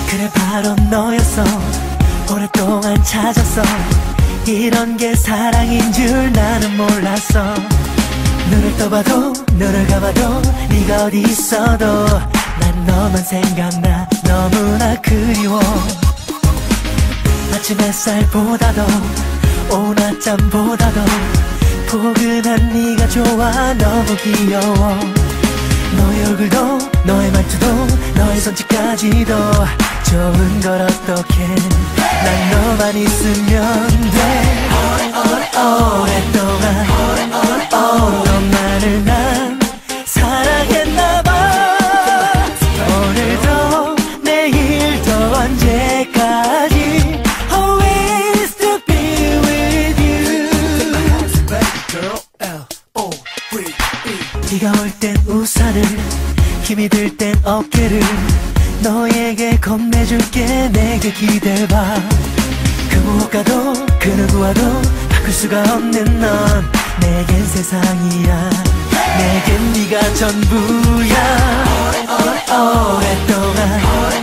그래 바로 너였어. 오랫동안 찾았어. 이런 게 사랑인 줄 나는 몰랐어. 눈을 떠봐도 눈을 감아도 네가 어디 있어도 난 너만 생각나. 너무나 그리워. 아침 햇살보다도 오후 낮잠보다도 포근한 네가 좋아. 너무 귀여워. 너의 얼굴도 너의 말투도 너의 손짓까지도 좋은 걸 어떡해. 난 너만 있으면 돼. 오랫동안 너만을 난 사랑했나봐. 오늘도 내일도 언제까지 Always to be with you. 비가 올 땐 우산을, 힘이 들 땐 어깨를 너에게 건네줄게. 내게 기대봐. 그 무엇과도 그 누구와도 바꿀 수가 없는 넌 내겐 세상이야. 내겐 네가 전부야. 오랫동안